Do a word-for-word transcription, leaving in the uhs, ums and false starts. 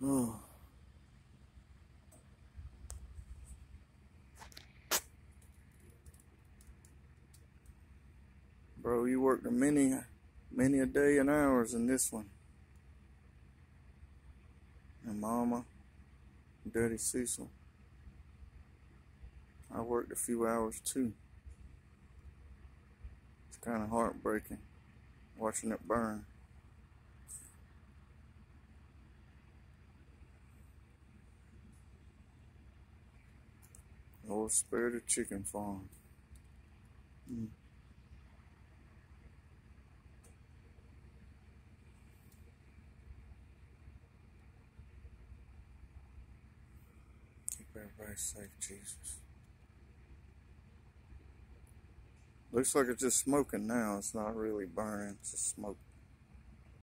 Oh, bro, you worked a many, many a day and hours in this one. And Mama, Daddy Cecil, I worked a few hours too. It's kind of heartbreaking watching it burn. Old Spirited Chicken Farm. Mm. Keep everybody safe, Jesus. Looks like it's just smoking now. It's not really burning, it's just smoking.